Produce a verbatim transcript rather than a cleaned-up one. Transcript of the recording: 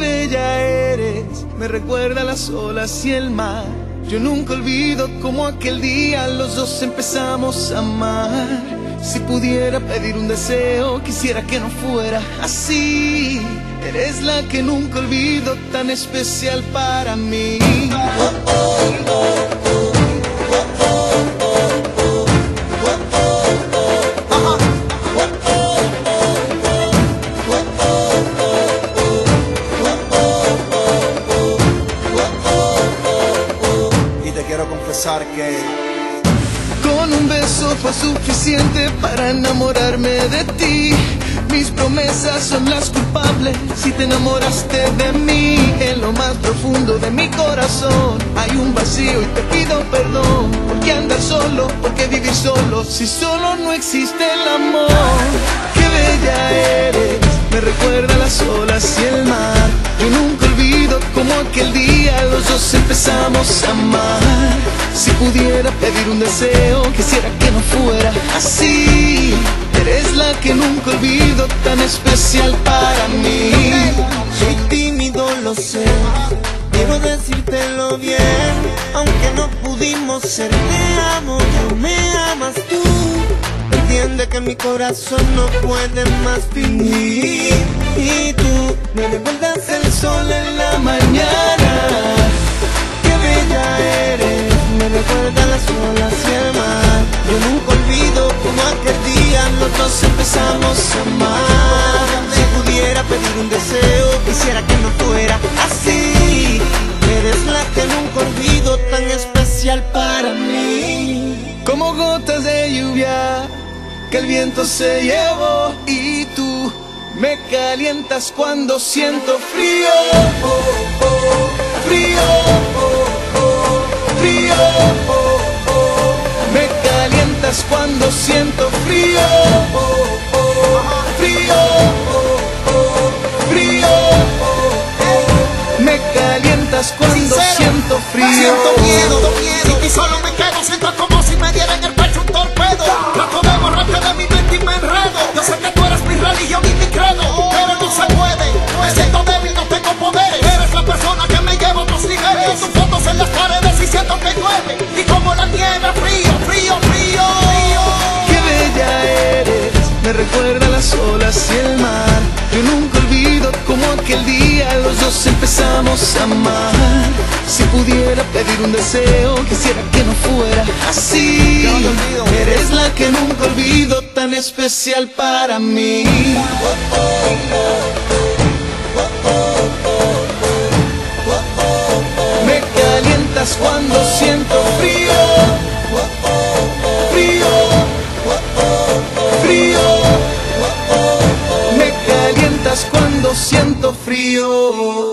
bella eres, me recuerda las olas y el mar. Yo nunca olvido cómo aquel día los dos empezamos a amar. Si pudiera pedir un deseo, quisiera que no fuera así. Eres la que nunca olvido, tan especial para mí. Oh, oh, oh, oh. Que con un beso fue suficiente para enamorarme de ti. Mis promesas son las culpables si te enamoraste de mí. En lo más profundo de mi corazón hay un vacío y te pido perdón. ¿Por qué andar solo? ¿Por qué vivir solo? Si solo no existe el amor. Qué bella eres, me recuerda las olas y el mar. Yo nunca olvido cómo aquel día los dos empezamos a amar. Si pudiera pedir un deseo, quisiera que no fuera así. Eres la que nunca olvido, tan especial para mí. Soy tímido, lo sé, quiero decírtelo bien. Aunque no pudimos ser, te amo, yo me amas tú. Entiende que mi corazón no puede más fingir. Y tú me recuerdas el sol en la mañana. Qué bella eres, me recuerda las olas y el mar. Yo nunca olvido como aquel día los dos empezamos a amar. Si pudiera pedir un deseo, quisiera que no fuera así. Eres la que nunca olvido, tan especial para mí. Como gotas de lluvia que el viento se llevó, y tú me calientas cuando siento frío. Oh, oh, frío, oh, oh, frío, oh, oh. Me calientas cuando siento frío. Oh, oh, frío, oh, oh, frío, oh, oh. Me calientas cuando Sincero, siento frío. Siento miedo, miedo, y solo me quedo, siento como si me diera en el pecho un torpedo. Trato de borrarte de mi mente y me enredo. Yo sé que tú eres mi religión y mi credo, pero no se puede. Me siento débil, no tengo poderes. Eres la persona que me lleva a otros niveles. Tus fotos en las paredes y siento que llueve. Y como la nieve, frío, frío, frío. Qué bella eres, me recuerda las olas y el mar. Yo nunca olvido cómo aquel día los dos empezamos a amar. Si pudiera pedir un deseo, quisiera que no fuera así. Eres la que nunca olvido, tan especial para mí. Me calientas cuando siento frío. Frío, frío. Me calientas cuando siento frío.